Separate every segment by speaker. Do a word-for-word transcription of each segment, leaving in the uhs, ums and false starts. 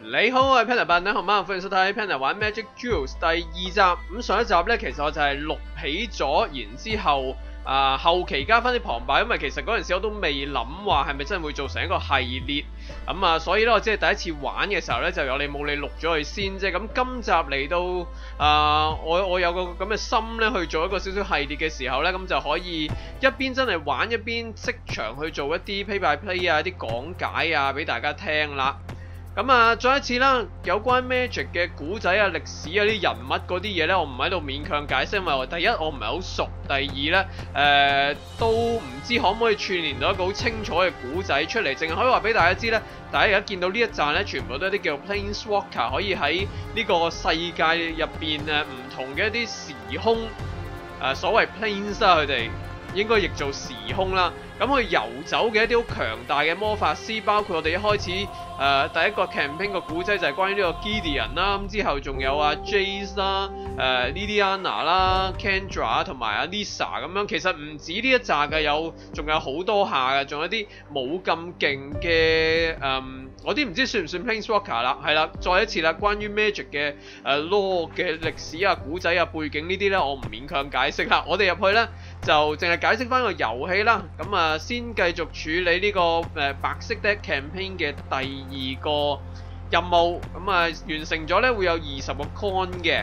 Speaker 1: 你好，我係 Panda 笨，你好嗎？歡迎收睇 Panda 玩 Magic Jewels 第二集。咁上一集呢，其實我就係錄起咗，然之後啊、呃、後期加翻啲旁白，因為其實嗰陣時我都未諗話係咪真係會做成一個系列。咁、嗯、啊，所以呢，我只係第一次玩嘅時候呢，就有你冇你錄咗佢先啫。咁今集嚟到啊、呃，我我有個咁嘅心呢，去做一個少少系列嘅時候呢，咁就可以一邊真係玩，一邊即場去做一啲 play by play 啊、啲講解啊俾大家聽啦。咁啊，再一次啦，有關 Magic 嘅古仔啊、歷史啊、啲人物嗰啲嘢呢，我唔喺度勉強解釋，因為我第一我唔係好熟，第二呢，誒、呃、都唔知可唔可以串聯到一個好清楚嘅古仔出嚟，淨係可以話俾大家知呢，大家而家見到呢一紮呢，全部都係啲叫 Planeswalker， 可以喺呢個世界入邊誒唔同嘅一啲時空誒、呃、所謂 Planes 啊，佢哋應該譯做時空啦。咁佢遊走嘅一啲好強大嘅魔法師，包括我哋一開始誒、呃、第一個 campaign 個古仔就係關於呢個 Gideon 啦，咁之後仲有啊 Jace 啦、誒 Liliana 啦、Kendra 同埋阿 Lisa 咁樣，其實唔止呢一紮嘅，有仲有好多下嘅，仲有啲冇咁勁嘅誒，我啲唔知算唔算 Planeswalker 啦，係啦，再一次啦，關於 Magic 嘅誒、呃、lore 嘅歷史啊、古仔啊、背景呢啲咧，我唔勉強解釋啦，我哋入去咧就淨係解釋翻個遊戲啦，咁啊。先繼續處理呢個誒白色 deck campaign 嘅第二個任務，咁啊完成咗咧會有二十個 coin 嘅，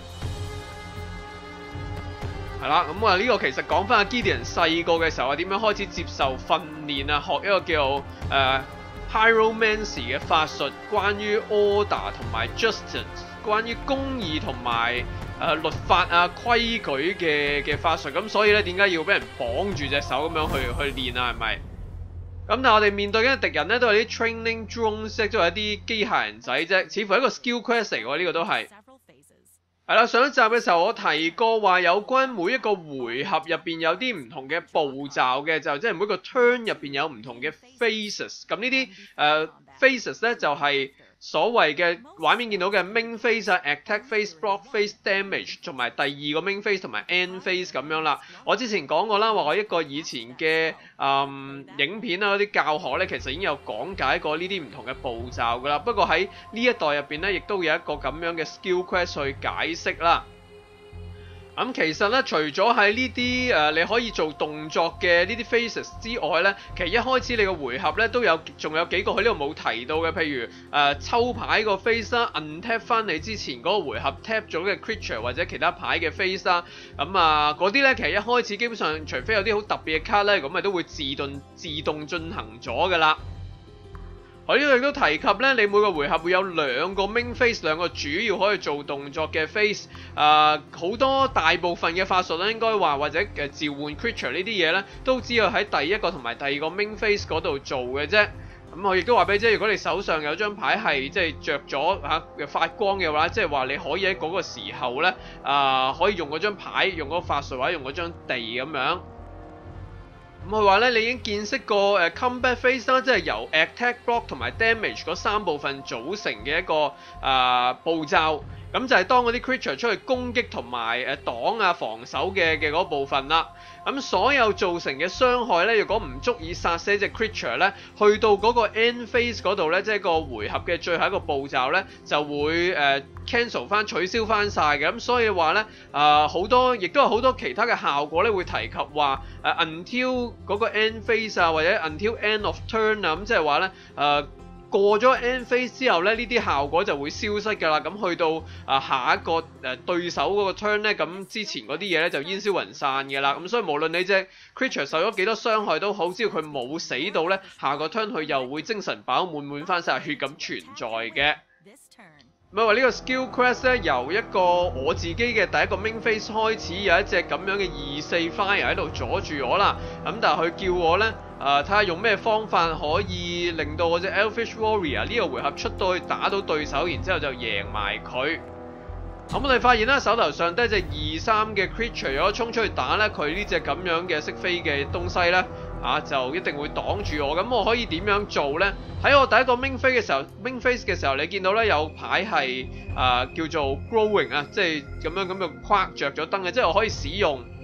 Speaker 1: 係啦，咁啊呢個其實講翻阿 Gideon 細個嘅時候啊，點樣開始接受訓練啊，學一個叫誒、呃、Hieromancy 嘅法術，關於 order 同埋 justice， 關於公義同埋誒、呃、律法啊規矩嘅嘅法術，咁所以咧點解要俾人綁住隻手咁樣去去練啊？係咪？咁但係我哋面對緊嘅敵人咧都係啲 training drones， 都係一啲機械人仔啫，似乎係一個 skill quest 嚟喎，呢、這個都係。係啦，上一集嘅時候我提過話有關每一個回合入邊有啲唔同嘅步驟嘅，就即係每個 turn 入邊有唔同嘅 phases， 咁呢啲誒 phases 咧就係、是。所謂嘅畫面見到嘅 main phase 啊、attack phase、block phase、damage 同埋第二個 main phase 同埋 end phase 咁樣啦。我之前講過啦，話我一個以前嘅嗯影片啊嗰啲教學咧，其實已經有講解過呢啲唔同嘅步驟噶啦。不過喺呢一代入邊咧，亦都有一個咁樣嘅 skill quest 去解釋啦。咁、嗯、其實咧，除咗喺呢啲誒你可以做動作嘅呢啲 phases 之外咧，其實一開始你個回合咧都有仲有幾個喺呢度冇提到嘅，譬如誒、呃、抽牌個 phase 啦 ，untap 翻你之前嗰個回合 tap 咗嘅 creature 或者其他牌嘅 phase 啦，咁啊嗰啲咧其實一開始基本上除非有啲好特別嘅卡咧，咁咪都會自動自動進行咗噶啦。我呢度亦都提及咧，你每個回合會有兩個 main phase， 兩個主要可以做動作嘅 phase。誒、呃，好多大部分嘅法術咧，應該話或者誒召喚 creature 呢啲嘢咧，都只有喺第一個同埋第二個 main phase 嗰度做嘅啫。咁、嗯、我亦都話俾你知，如果你手上有張牌係即係着咗嚇發光嘅話，即係話你可以喺嗰個時候咧，啊、呃、可以用嗰張牌，用嗰個法術或者用嗰張地咁樣。咁佢話咧，你已經見識過誒 combat phase 啦，即係由 attack、block 同埋 damage 嗰三部分組成嘅一個啊、呃、步驟。咁就係當嗰啲 creature 出去攻擊同埋誒擋啊防守嘅嘅嗰部分啦。咁所有造成嘅傷害咧，如果唔足以殺死隻 creature 咧，去到嗰個 end phase 嗰度咧，即係個回合嘅最後一個步驟咧，就會誒、呃、cancel 翻取消翻晒嘅。咁所以話咧，啊好多亦都有好多其他嘅效果咧，會提及話誒、呃、until 嗰個 end phase 啊，或者 until end of turn 啊，咁即係話咧誒。呃過咗 end phase 之後咧，呢啲效果就會消失㗎啦。咁去到啊下一個誒、呃、對手嗰個 turn 咧，咁之前嗰啲嘢咧就煙消雲散嘅啦。咁所以無論你隻 creature 受咗幾多傷害都好，只要佢冇死到咧，下個 turn 佢又會精神飽滿滿翻晒血咁存在嘅。咁啊話呢個 skill quest 咧，由一個我自己嘅第一個 main phase 開始，有一隻咁樣嘅二四 fire 喺度阻住我啦。咁但係佢叫我咧。誒睇下用咩方法可以令到我隻 Elfish Warrior 呢個回合出到去打到對手，然之後就贏埋佢。咁我哋發現啦，手頭上得一隻二三嘅 creature， 如果衝出去打咧，佢呢隻咁樣嘅識飛嘅東西咧，啊就一定會擋住我。咁我可以點樣做咧？喺我第一個 main phase 嘅時候 ，main phase 嘅時候，你見到咧有牌係誒、呃、叫做 growing 啊，即係咁樣咁樣框着咗燈嘅，即係我可以使用。咁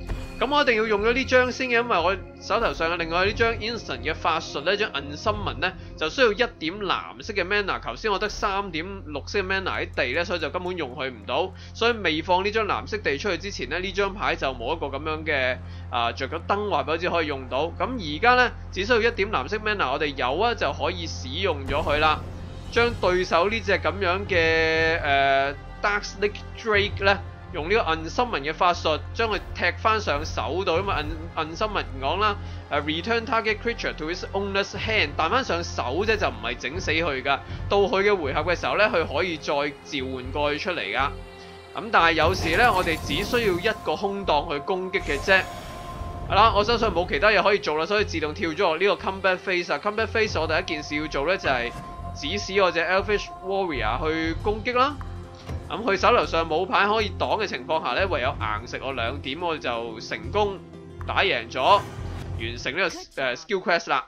Speaker 1: 咁我一定要用咗呢張先嘅，因為我手頭上嘅另外呢張 instant 嘅法術呢張 unsummon 呢就需要一點藍色嘅 mana， 頭先我得三點綠色嘅 mana 喺地呢，所以就根本用佢唔到，所以未放呢張藍色地出去之前呢，呢張牌就冇一個咁樣嘅啊着咗燈話俾我知可以用到。咁而家呢，只需要一點藍色 mana， 我哋有啊就可以使用咗佢啦，將對手呢隻咁樣嘅誒、呃、Darkslick Drake 呢。用呢個 unsummon 嘅法術將佢踢翻上手度，因為 unsummon 講啦，誒 return target creature to its owner's hand， 彈翻上手啫，就唔係整死佢噶。到佢嘅回合嘅時候咧，佢可以再召喚過去出嚟噶。咁但係有時咧，我哋只需要一個空檔去攻擊嘅啫。係啦，我相信冇其他嘢可以做啦，所以自動跳咗落呢個 combat phase 啊。combat phase 我第一件事要做咧就係指使我隻 Elfish Warrior 去攻擊啦。咁佢手頭上冇牌可以擋嘅情況下咧，唯有硬食我兩點，我就成功打贏咗，完成呢、這個誒、uh, skill quest 啦。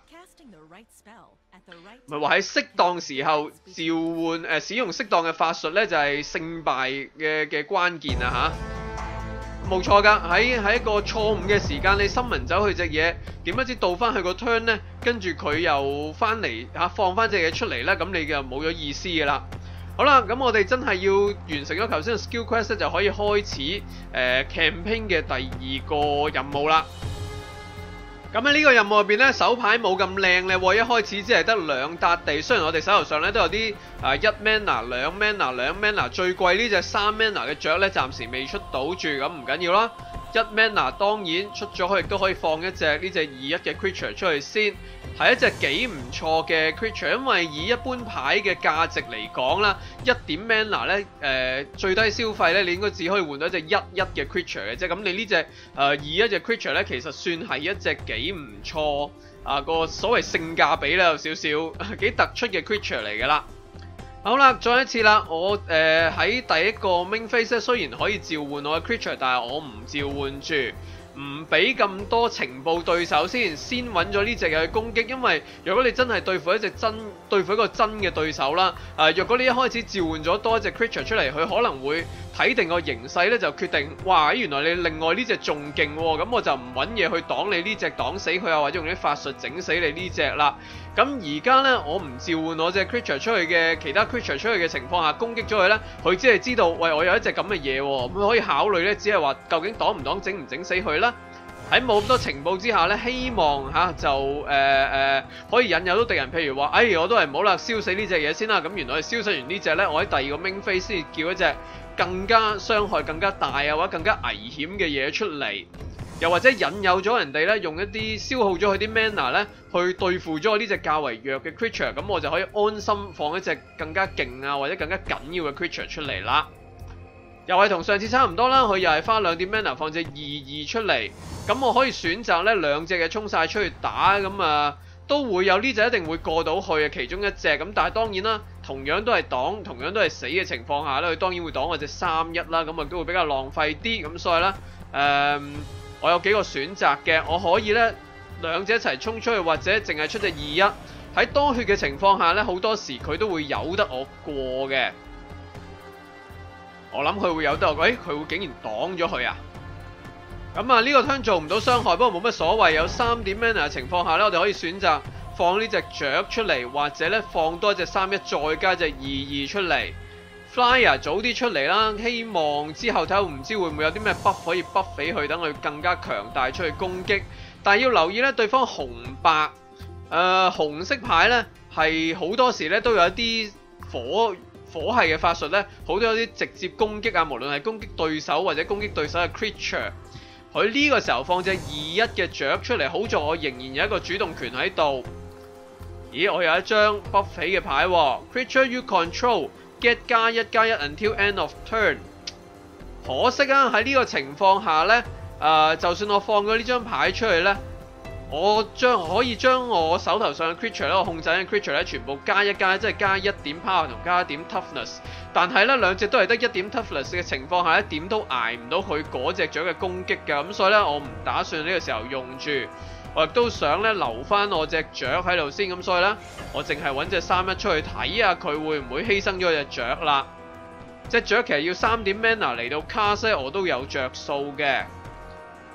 Speaker 1: 唔係話喺適當時候召喚誒、呃、使用適當嘅法術咧，就係、是、勝敗嘅嘅關鍵啊嚇！冇錯㗎，喺喺一個錯誤嘅時間，你 summon走佢隻嘢，點不知倒翻去個 turn 咧，跟住佢又翻嚟嚇放翻隻嘢出嚟咧，咁你就冇咗意思㗎啦。好啦，咁我哋真係要完成咗頭先嘅 skill quest 咧，就可以開始誒、呃、campaign 嘅第二個任務啦。咁喺呢個任務入邊咧，手牌冇咁靚咧，一開始只係得兩笪地。雖然我哋手頭上咧都有啲啊一 mana、兩 mana、兩 mana， 最貴呢隻三 mana 嘅雀咧，暫時未出到住，咁唔緊要啦。一 mana 當然出咗去，亦都可以放一隻呢隻二一嘅 creature 出去先，係一隻幾唔錯嘅 creature， 因為以一般牌嘅價值嚟講啦，一點 mana 咧誒最低消費咧，你應該只可以換到一隻一一嘅 creature 嘅啫。咁你呢隻誒二一嘅 creature 咧，其實算係一隻幾唔錯啊個所謂性價比咧有少少幾突出嘅 creature 嚟㗎啦。好啦，再一次啦，我誒喺、呃、第一個 main phase 咧，雖然可以召喚我嘅 creature， 但係我唔召喚住，唔俾咁多情報對手先，先揾咗呢隻嘢去攻擊。因為如果你真係對付一隻真對付一個真嘅對手啦，誒、呃，若果你一開始召喚咗多一隻 creature 出嚟，佢可能會睇定個形勢咧，就決定，哇！原來你另外呢隻仲勁喎，咁我就唔揾嘢去擋你呢隻，擋死佢啊，或者用啲法術整死你呢隻啦。咁而家咧，我唔召喚我隻 creature 出去嘅其他 creature 出去嘅情況下，攻擊咗佢咧，佢只係知道，喂，我有一隻咁嘅嘢喎，咁可以考慮咧，只係話究竟擋唔擋，整唔整死佢啦。喺冇咁多情報之下咧，希望嚇、啊、就誒誒、呃呃、可以引誘到敵人，譬如話，哎，我都係唔好啦，燒死呢隻嘢先啦。咁原來燒死完呢隻咧，我喺第二個 main phase 先叫一隻更加傷害更加大啊，或者更加危險嘅嘢出嚟。又或者引誘咗人哋咧，用一啲消耗咗佢啲 mana 咧，去對付咗我呢隻較為弱嘅 creature， 咁我就可以安心放一隻更加勁啊，或者更加緊要嘅 creature 出嚟啦。又係同上次差唔多啦，佢又係花兩點 mana 放隻二二出嚟，咁我可以選擇咧兩隻嘅衝晒出去打，咁啊都會有呢隻一定會過到去嘅其中一隻，咁但係當然啦，同樣都係擋，同樣都係死嘅情況下咧，佢當然會擋我隻三一啦，咁啊都會比較浪費啲，咁所以咧誒。嗯我有幾個選擇嘅，我可以咧兩隻一齊衝出去，或者淨係出隻二一。喺多血嘅情況下咧，好多時佢都會由得我過嘅。我諗佢會由得我，誒、哎、佢會竟然擋咗佢啊！咁啊呢個 turn 做唔到傷害，不過冇乜所謂。有三點 mana 嘅情況下咧，我哋可以選擇放呢隻雀出嚟，或者咧放多一隻三一，再加隻二二出嚟。Flyer 早啲出嚟啦，希望之後睇下唔知會唔會有啲咩 buff 可以 buff 俾佢，等佢更加強大出去攻擊。但係要留意咧，對方紅白誒、呃、紅色牌咧係好多時咧都有一啲火火系嘅法術咧，好多有啲直接攻擊啊，無論係攻擊對手或者攻擊對手嘅 creature。佢呢個時候放隻二一嘅雀出嚟，好在我仍然有一個主動權喺度。咦，我有一張 buff 起嘅牌喎 ，creature you control。Get 加一加一 until end of turn。可惜啊，喺呢個情況下呢，誒、呃，就算我放咗呢張牌出去呢，我將可以將我手頭上嘅 creature 咧，我控制嘅 creature 咧，全部加一加一，即係加一點 power 同加一點 toughness。但係呢兩隻都係得一點 toughness 嘅情況下，一點都捱唔到佢嗰隻雀嘅攻擊㗎。咁所以呢，我唔打算呢個時候用住。我亦都想咧留翻我隻雀喺度先，咁所以咧我淨係揾隻三一出去睇下佢會唔會犧牲咗隻雀啦。隻雀其實要三點 mana 嚟到 cast 我都有着數嘅。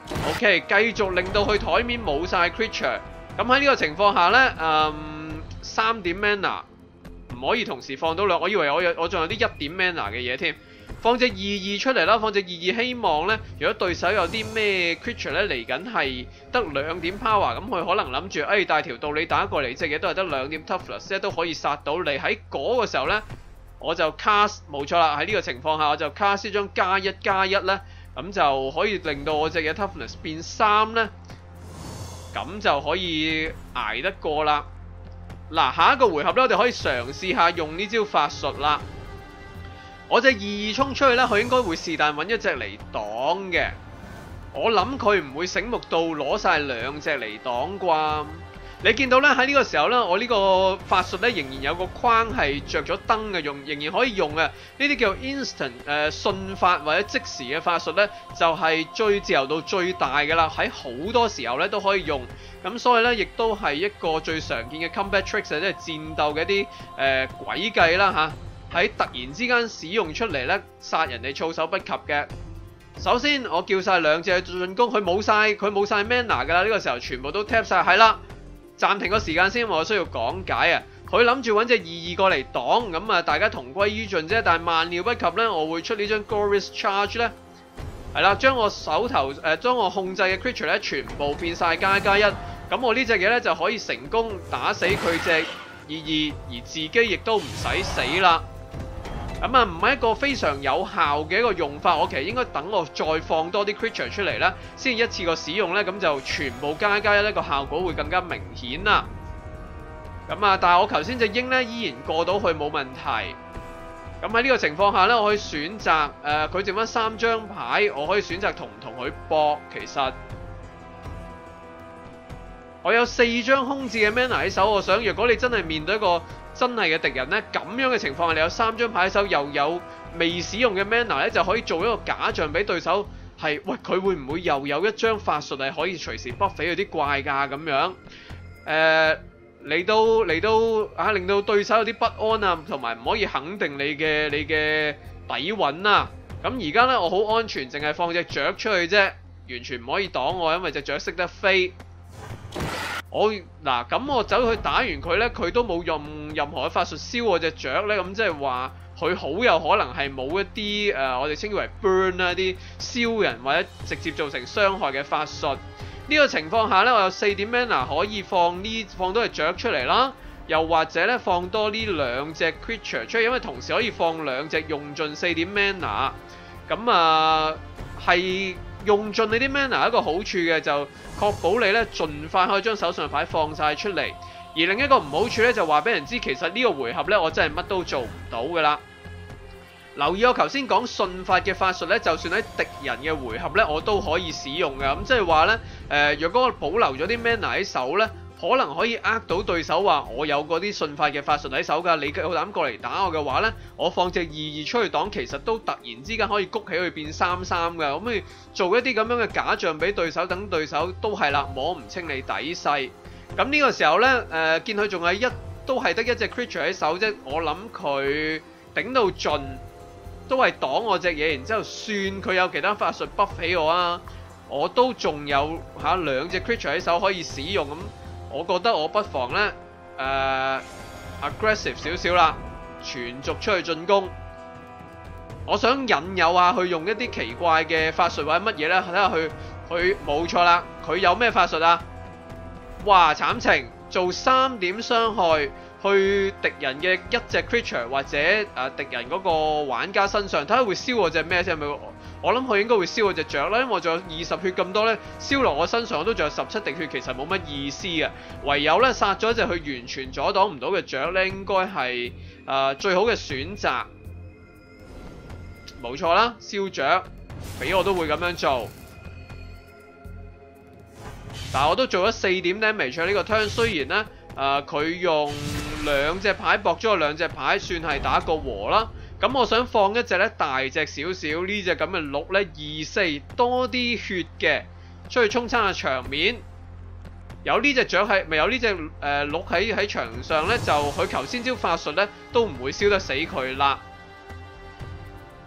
Speaker 1: OK， 繼續令到佢台面冇晒 creature。咁喺呢個情況下呢，嗯，三點 mana 唔可以同時放到兩，我以為我有我仲有啲一點 mana 嘅嘢添。放隻二二出嚟啦，放隻二二希望呢，如果對手有啲咩 creature 呢嚟緊係得兩點 power，咁佢可能諗住，誒大條道理打過嚟隻嘢都係得兩點 toughness，即係都可以殺到你。喺嗰個時候呢，我就 cast 冇錯啦。喺呢個情況下，我就 cast 一張加一加一呢，咁就可以令到我隻嘢 toughness 變三呢，咁就可以捱得過啦。嗱，下一個回合呢，我哋可以嘗試下用呢招法術啦。我隻二二衝出去咧，佢應該會是但揾一隻嚟擋嘅。我諗佢唔會醒目到攞晒兩隻嚟擋啩。你見到咧，喺呢個時候咧，我呢個法術咧仍然有個框係着咗燈嘅，用仍然可以用嘅。呢啲叫 instant 誒、呃、瞬發或者即時嘅法術咧，就係、是、最自由度最大嘅啦。喺好多時候咧都可以用。咁所以咧，亦都係一個最常見嘅 combat tricks，即係戰鬥嘅一啲誒詭計啦嚇。喺突然之間使用出嚟咧，殺人哋措手不及嘅。首先我叫晒兩隻進攻，佢冇晒佢冇晒 mana 噶啦，呢個時候全部都 tap 晒，係啦。暫停個時間先，我需要講解啊。佢諗住揾隻二二過嚟擋，咁啊大家同歸於盡啫。但係萬料不及咧，我會出呢張 Glorious Charge 咧，係啦，將我手頭誒將我控制嘅 creature 咧全部變晒加加一，咁我呢隻嘢咧就可以成功打死佢隻二二，而自己亦都唔使死啦。咁啊，唔係一個非常有效嘅一個用法，我其實應該等我再放多啲 creature 出嚟啦，先一次過使用咧，咁就全部加加一呢個效果會更加明顯啦。咁啊，但係我頭先隻鷹咧依然過到去冇問題。咁喺呢個情況下咧，我可以選擇誒，佢剩翻三張牌，我可以選擇同唔同佢搏。其實我有四張空置嘅 mana 喺手，我想若果你真係面對一個真係嘅敵人呢，咁樣嘅情況下，你有三張牌喺手，又有未使用嘅 mana 咧，就可以做一個假象俾對手係，喂，佢會唔會又有一張法術係可以隨時 buff 佢啲怪㗎咁樣？誒嚟到嚟到啊，令到對手有啲不安啊，同埋唔可以肯定你嘅你嘅底蘊啊。咁而家呢，我好安全，淨係放隻雀出去啫，完全唔可以擋我，因為隻雀識得飛。我嗱咁我走去打完佢呢，佢都冇用任何嘅法術燒我隻雀呢，咁即係話佢好有可能係冇一啲誒、呃、我哋稱為 burn 啦，啲燒人或者直接造成傷害嘅法術。呢、這個情況下呢，我有四點 mana 可以放呢放多隻雀出嚟啦，又或者呢放多呢兩隻 creature 出嚟，因為同時可以放兩隻用盡四點 mana。咁啊係。用盡你啲 mana 一個好處嘅就確保你咧盡快可以將手上嘅牌放晒出嚟，而另一個唔好處咧就話俾人知，其實呢個回合咧我真係乜都做唔到噶啦。留意我頭先講瞬發嘅法術咧，就算喺敵人嘅回合咧我都可以使用嘅，咁即係話咧誒，若果我保留咗啲 mana 喺手咧，可能可以呃到對手話我有嗰啲瞬發嘅法術喺手㗎，你夠膽過嚟打我嘅話呢，我放隻二二出去擋，其實都突然之間可以谷起去變三三㗎，咁你做一啲咁樣嘅假象俾對手，等對手都係啦摸唔清你底細。咁呢個時候呢，誒、呃、見佢仲係一都係得一隻 creature 喺手啫，我諗佢頂到盡都係擋我隻嘢，然之後算佢有其他法術 buff 起我啊，我都仲有嚇兩隻 creature 喺手可以使用咁。我覺得我不妨咧，誒、呃、aggressive 少少啦，全族出去進攻。我想引誘下去用一啲奇怪嘅法術或者乜嘢咧，睇下佢佢冇錯啦，佢有咩法術啊？哇！慘情，做三點傷害去敵人嘅一隻 creature 或者誒、呃、敵人嗰個玩家身上，睇下會燒我隻咩先？係咪？我諗佢應該會燒我隻雀啦，因為我仲有二十血咁多咧，燒落我身上我都仲有十七滴血，其實冇乜意思嘅。唯有咧殺咗一隻佢完全阻擋唔到嘅雀咧，應該係誒最好嘅選擇。冇錯啦，燒雀，俾我都會咁樣做。但係我都做咗四點 damage 喺呢個 turn， 雖然咧誒佢用兩隻牌搏咗我兩隻牌，算係打個和啦。咁我想放一隻咧大隻少少呢隻咁嘅鹿咧，二四多啲血嘅，出去沖餐下場面。有呢隻雀喺，咪有呢隻誒鹿喺喺場上咧，就佢頭先招法術咧都唔會燒得死佢啦。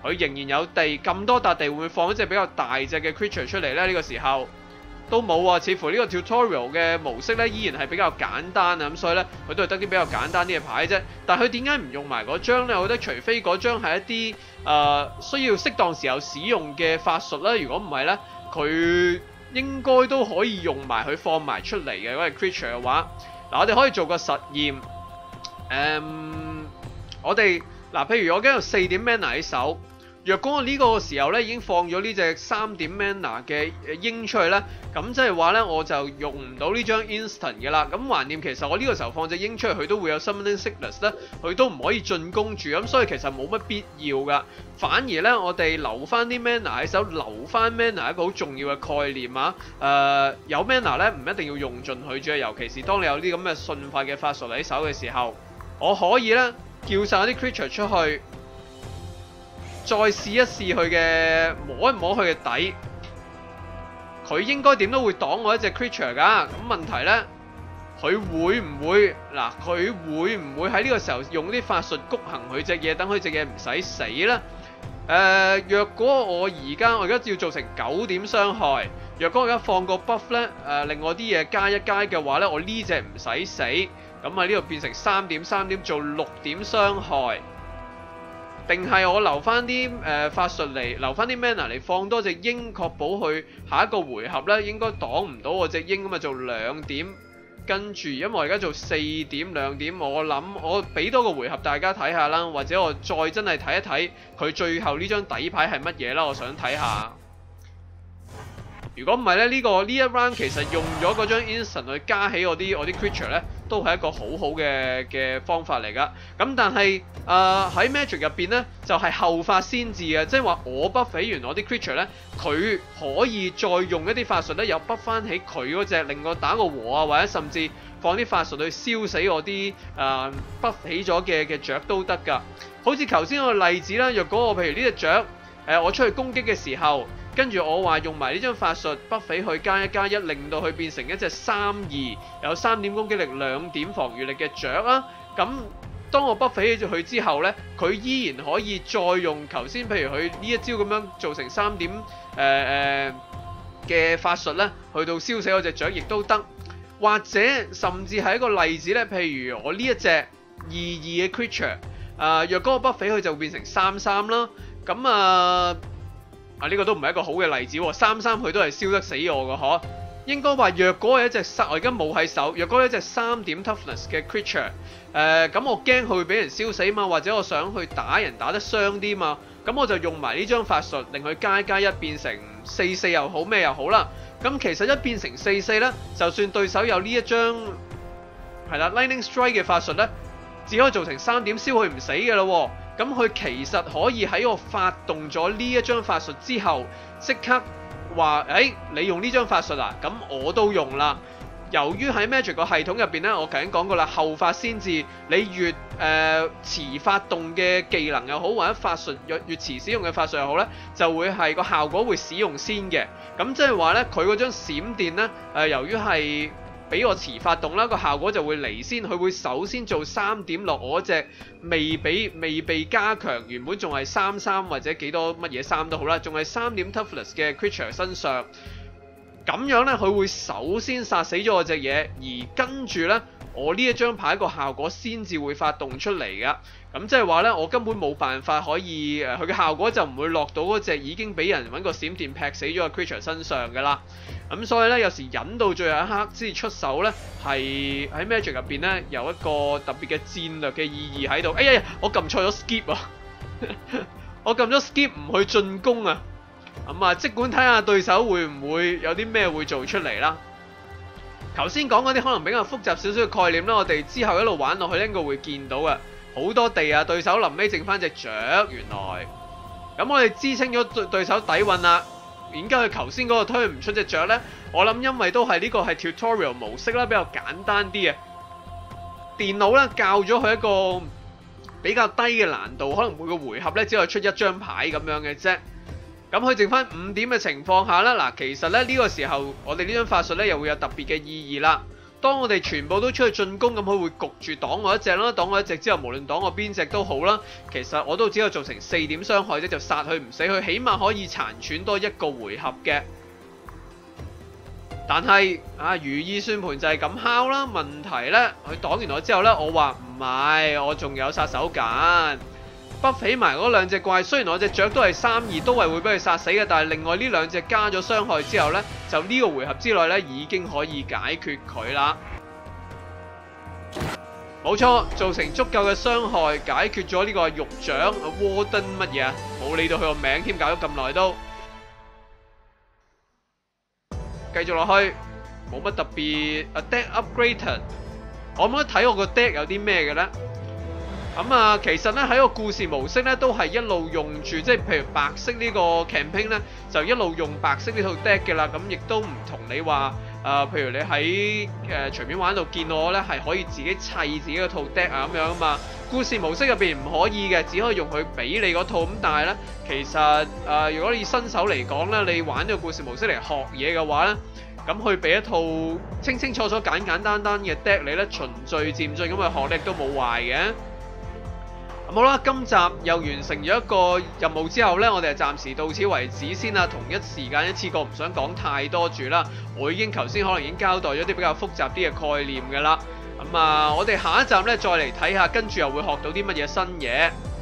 Speaker 1: 佢仍然有地，咁多笪地會唔會放一隻比較大隻嘅 creature 出嚟咧？呢、呢個時候都冇啊，似乎呢個 tutorial 嘅模式咧依然係比較簡單啊，咁所以咧佢都係得啲比較簡單啲嘅牌啫。但係佢點解唔用埋嗰張咧？我覺得除非嗰張係一啲誒、呃、需要適當時候使用嘅法術啦，如果唔係咧，佢應該都可以用埋佢放埋出嚟嘅嗰隻 creature 嘅話，嗱我哋可以做個實驗，誒、嗯、我哋嗱譬如我而家有四點 mana 喺手。若果我呢個時候咧已經放咗呢隻三點 mana 嘅鷹出去咧，咁即係話咧我就用唔到呢張 instant 嘅啦。咁橫掂其實我呢個時候放隻鷹出去，佢都會有 summoning sickness 咧，佢都唔可以進攻住，咁所以其實冇乜必要噶。反而咧我哋留翻啲 mana 喺手，留翻 mana 一個好重要嘅概念啊。誒、呃、有 mana 咧唔一定要用盡佢嘅，尤其是當你有啲咁嘅馴化嘅法術喺手嘅時候，我可以咧叫晒啲 creature 出去。再試一試佢嘅摸一摸佢嘅底，佢應該點都會擋我一隻 creature 噶。咁問題呢，佢會唔會嗱？佢會唔會喺呢個時候用啲法術谷行佢隻嘢，等佢隻嘢唔使死呢？誒、呃，若果我而家我而家要做成九點傷害，若果我而家放個 buff 呢，誒、呃，令我啲嘢加一加嘅話呢，我呢隻唔使死，咁喺呢度變成三點三點做六點傷害。定係我留翻啲誒法術嚟，留翻啲 mana 嚟放多隻鷹，確保佢下一個回合咧應該擋唔到我隻鷹，咁啊做兩點，跟住因為我而家做四點兩點，我諗我俾多個回合大家睇下啦，或者我再真係睇一睇佢最後呢張底牌係乜嘢啦，我想睇下。如果唔係咧，呢、這個呢一 round 其實用咗嗰張 instant 去加起我啲我啲 creature 咧，都係一個好好嘅嘅方法嚟噶。咁但係誒喺 Magic 入邊咧，就係、是、後發先至嘅，即係話我 buff 起完我啲 creature 咧，佢可以再用一啲法術咧，又 buff 翻起佢嗰隻，令我打個和啊，或者甚至放啲法術去燒死我啲誒 buff 起咗嘅嘅雀都得噶。好似頭先個例子啦，若果我譬如呢隻雀誒、呃，我出去攻擊嘅時候。跟住我話用埋呢張法術 buff 起去加一加一，令到佢變成一隻三二有三點攻擊力、兩點防禦力嘅雀啊！咁當我 buff 起咗佢之後呢，佢依然可以再用頭先譬如佢呢一招咁樣做成三點誒誒嘅法術呢，去到燒死我隻雀亦都得，或者甚至係一個例子呢，譬如我呢一隻二二嘅 creature， 啊若果我 buff 起佢就變成三三啦，咁啊。啊！呢、這個都唔係一個好嘅例子喎，三三佢都係燒得死我嘅嗬。應該話，若果係一隻三，我而家冇喺手。若果係一隻三點 toughness 嘅 creature，誒、呃、咁我驚佢會俾人燒死嘛，或者我想去打人打得傷啲嘛，咁我就用埋呢張法術，令佢加一加一變成四四又好咩又好啦。咁其實一變成四四咧，就算對手有呢一張係啦 lightning strike 嘅法術咧，只可以做成三點燒佢唔死嘅咯。咁佢其實可以喺我發動咗呢一張法術之後，即刻話：誒、欸，你用呢張法術啊？咁我都用啦。由於喺 Magic 個系統入邊咧，我頭先講過啦，後發先至，你越誒、呃、遲發動嘅技能又好，或者法術越越遲使用嘅法術又好咧，就會係個效果會使用先嘅。咁即係話咧，佢嗰張閃電咧，誒、呃、由於係俾我遲發動啦，個效果就會嚟先，佢會首先做三點落我隻未俾未被加強，原本仲係三三或者幾多乜嘢三都好啦，仲係三點 toughness 嘅 creature 身上。咁樣咧，佢會首先殺死咗我隻嘢，而跟住咧，我呢一張牌個效果先至會發動出嚟噶。咁即係話咧，我根本冇辦法可以誒，佢嘅效果就唔會落到嗰隻已經俾人揾個閃電劈死咗嘅 creature 身上噶啦。咁所以咧，有時忍到最後一刻先至出手咧，係喺 Magic 入邊咧有一個特別嘅戰略嘅意義喺度。哎呀，我撳錯咗 skip 啊！我撳咗 skip 唔去進攻啊！咁啊，即管睇下對手會唔會有啲咩會做出嚟啦。頭先講嗰啲可能比較複雜少少嘅概念啦，我哋之後一路玩落去應該會見到嘅。好多地啊，對手臨尾剩翻隻雀，原來。咁我哋知清咗對對手底蘊啦。點解佢頭先嗰個推唔出隻雀呢？我諗因為都係呢個係 tutorial 模式啦，比較簡單啲嘅。電腦咧教咗佢一個比較低嘅難度，可能每個回合咧只可以出一張牌咁樣嘅啫。咁佢剩翻五點嘅情況下啦，嗱，其實咧呢個時候我哋呢張法術咧又會有特別嘅意義啦。 當我哋全部都出去進攻，咁佢會焗住擋我一隻啦，擋我一隻之後，無論擋我邊隻都好啦，其實我都只有造成四點傷害啫，就殺佢唔死，佢起碼可以殘喘多一個回合嘅。但係啊，如意算盤就係咁敲啦。問題呢，佢擋完我之後呢，我話唔係，我仲有殺手鐧。buff起埋嗰兩隻怪，雖然我隻雀都係三二，都係會俾佢殺死嘅，但係另外呢兩隻加咗傷害之後呢，就呢個回合之內呢已經可以解決佢啦。冇錯，造成足夠嘅傷害，解決咗呢個獄長沃登乜嘢啊？冇理到佢個名添，搞咗咁耐都。繼續落去，冇乜特別。A deck upgraded， 我可唔可以睇我個 deck 有啲咩嘅呢？咁、嗯、啊，其實咧喺個故事模式咧，都係一路用住，即係譬如白色呢個 campaign 咧，就一路用白色呢套 deck 嘅啦。咁亦都唔同你話，誒、呃，譬如你喺誒隨便玩度見我咧，係可以自己砌自己嗰套 deck 啊咁樣啊嘛。故事模式入邊唔可以嘅，只可以用佢俾你嗰套。咁但係咧，其實誒、呃，如果你新手嚟講咧，你玩呢個故事模式嚟學嘢嘅話咧，咁佢俾一套清清楚楚、簡簡單單嘅 deck 你咧，循序漸進咁去學咧，都冇壞嘅。好啦，今集又完成咗一個任務之後呢，我哋就暫時到此為止先啦。同一時間一次過唔想講太多住啦，我已經頭先可能已經交代咗啲比較複雜啲嘅概念㗎啦。咁啊，我哋下一集呢，再嚟睇下，跟住又會學到啲乜嘢新嘢。